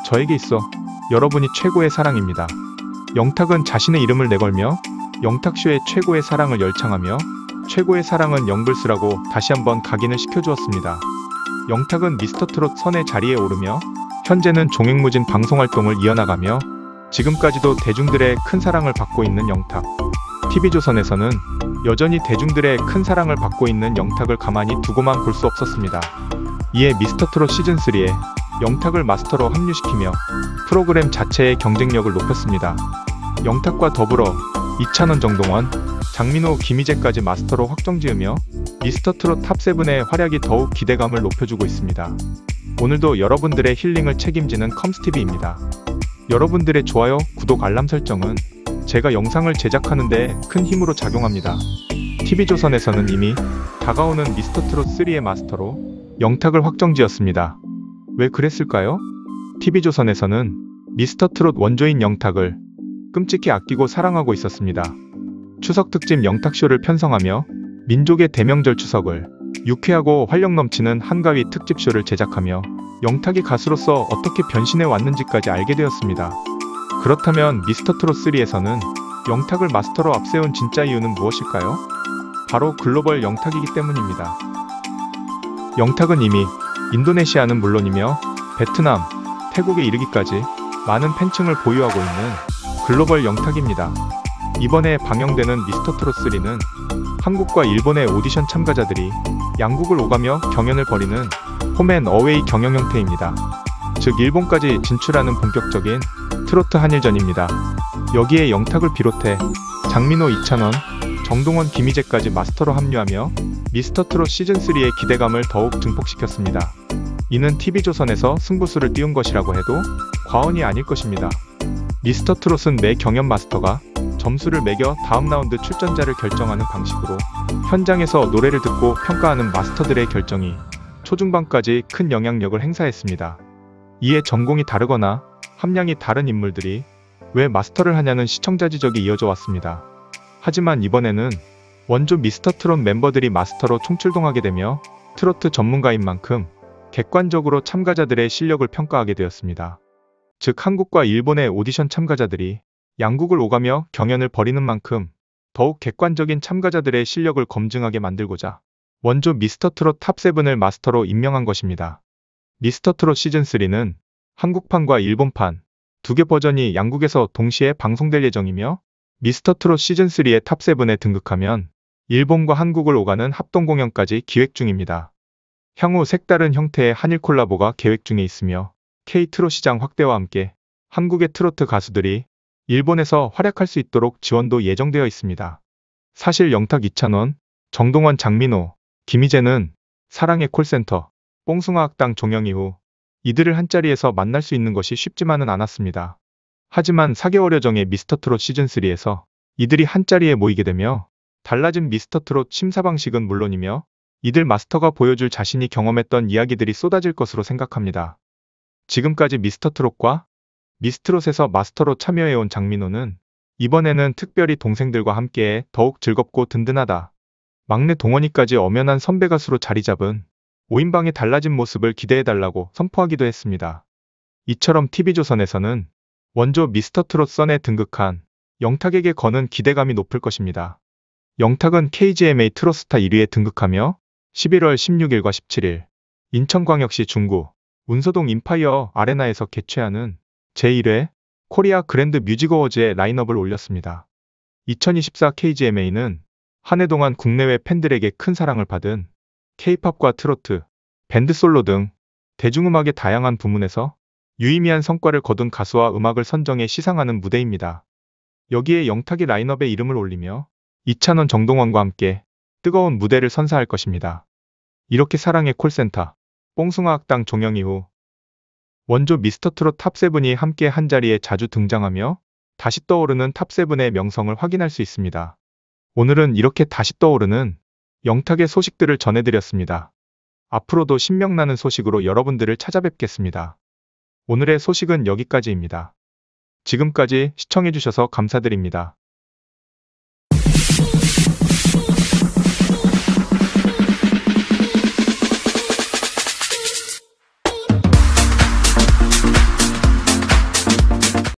저에게 있어 여러분이 최고의 사랑입니다. 영탁은 자신의 이름을 내걸며 영탁쇼의 최고의 사랑을 열창하며 최고의 사랑은 영불스라고 다시 한번 각인을 시켜주었습니다. 영탁은 미스터트롯 선의 자리에 오르며 현재는 종횡무진 방송활동을 이어나가며 지금까지도 대중들의 큰 사랑을 받고 있는 영탁. TV조선에서는 여전히 대중들의 큰 사랑을 받고 있는 영탁을 가만히 두고만 볼 수 없었습니다. 이에 미스터트롯 시즌3에 영탁을 마스터로 합류시키며 프로그램 자체의 경쟁력을 높였습니다. 영탁과 더불어 이찬원, 정동원, 장민호, 김희재까지 마스터로 확정지으며 미스터트롯 탑7의 활약이 더욱 기대감을 높여주고 있습니다. 오늘도 여러분들의 힐링을 책임지는 컴스TV입니다. 여러분들의 좋아요, 구독, 알람 설정은 제가 영상을 제작하는 데 큰 힘으로 작용합니다. TV조선에서는 이미 다가오는 미스터트롯 3의 마스터로 영탁을 확정지었습니다. 왜 그랬을까요? TV조선에서는 미스터트롯 원조인 영탁을 끔찍히 아끼고 사랑하고 있었습니다. 추석 특집 영탁쇼를 편성하며 민족의 대명절 추석을 유쾌하고 활력 넘치는 한가위 특집쇼를 제작하며 영탁이 가수로서 어떻게 변신해 왔는지까지 알게 되었습니다. 그렇다면 미스터트롯 3에서는 영탁을 마스터로 앞세운 진짜 이유는 무엇일까요? 바로 글로벌 영탁이기 때문입니다. 영탁은 이미 인도네시아는 물론이며 베트남, 태국에 이르기까지 많은 팬층을 보유하고 있는 글로벌 영탁입니다. 이번에 방영되는 미스터트롯3는 한국과 일본의 오디션 참가자들이 양국을 오가며 경연을 벌이는 홈앤어웨이 경영 형태입니다. 즉 일본까지 진출하는 본격적인 트로트 한일전입니다. 여기에 영탁을 비롯해 장민호, 이찬원, 정동원, 김희재까지 마스터로 합류하며 미스터트롯 시즌3의 기대감을 더욱 증폭시켰습니다. 이는 TV조선에서 승부수를 띄운 것이라고 해도 과언이 아닐 것입니다. 미스터트롯은 매 경연 마스터가 점수를 매겨 다음 라운드 출전자를 결정하는 방식으로 현장에서 노래를 듣고 평가하는 마스터들의 결정이 초중반까지 큰 영향력을 행사했습니다. 이에 전공이 다르거나 함량이 다른 인물들이 왜 마스터를 하냐는 시청자 지적이 이어져 왔습니다. 하지만 이번에는 원조 미스터트롯 멤버들이 마스터로 총출동하게 되며 트로트 전문가인 만큼 객관적으로 참가자들의 실력을 평가하게 되었습니다. 즉 한국과 일본의 오디션 참가자들이 양국을 오가며 경연을 벌이는 만큼 더욱 객관적인 참가자들의 실력을 검증하게 만들고자 원조 미스터트롯 탑7을 마스터로 임명한 것입니다. 미스터트롯 시즌3는 한국판과 일본판 두 개 버전이 양국에서 동시에 방송될 예정이며 미스터트롯 시즌3의 탑7에 등극하면 일본과 한국을 오가는 합동공연까지 기획 중입니다. 향후 색다른 형태의 한일 콜라보가 계획 중에 있으며 K-트롯 시장 확대와 함께 한국의 트로트 가수들이 일본에서 활약할 수 있도록 지원도 예정되어 있습니다. 사실 영탁, 이찬원, 정동원, 장민호, 김희재는 사랑의 콜센터, 뽕숭아 학당 종영 이후 이들을 한자리에서 만날 수 있는 것이 쉽지만은 않았습니다. 하지만 4개월여 전의 미스터트롯 시즌3에서 이들이 한자리에 모이게 되며 달라진 미스터트롯 심사 방식은 물론이며 이들 마스터가 보여줄 자신이 경험했던 이야기들이 쏟아질 것으로 생각합니다. 지금까지 미스터트롯과 미스트롯에서 마스터로 참여해온 장민호는 이번에는 특별히 동생들과 함께 더욱 즐겁고 든든하다. 막내 동원이까지 엄연한 선배 가수로 자리잡은 5인방의 달라진 모습을 기대해달라고 선포하기도 했습니다. 이처럼 TV조선에서는 원조 미스터트롯 선에 등극한 영탁에게 거는 기대감이 높을 것입니다. 영탁은 KGMA 트롯스타 1위에 등극하며 11월 16일과 17일 인천광역시 중구 운서동 임파이어 아레나에서 개최하는 제1회 코리아 그랜드 뮤직 어워즈의 라인업을 올렸습니다. 2024 KGMA는 한 해 동안 국내외 팬들에게 큰 사랑을 받은 K-팝과 트로트, 밴드 솔로 등 대중음악의 다양한 부문에서 유의미한 성과를 거둔 가수와 음악을 선정해 시상하는 무대입니다. 여기에 영탁이 라인업에 이름을 올리며 이찬원, 정동원과 함께 뜨거운 무대를 선사할 것입니다. 이렇게 사랑의 콜센터, 뽕숭아 학당 종영 이후 원조 미스터트롯 탑7이 함께 한자리에 자주 등장하며 다시 떠오르는 탑7의 명성을 확인할 수 있습니다. 오늘은 이렇게 다시 떠오르는 영탁의 소식들을 전해드렸습니다. 앞으로도 신명나는 소식으로 여러분들을 찾아뵙겠습니다. 오늘의 소식은 여기까지입니다. 지금까지 시청해주셔서 감사드립니다.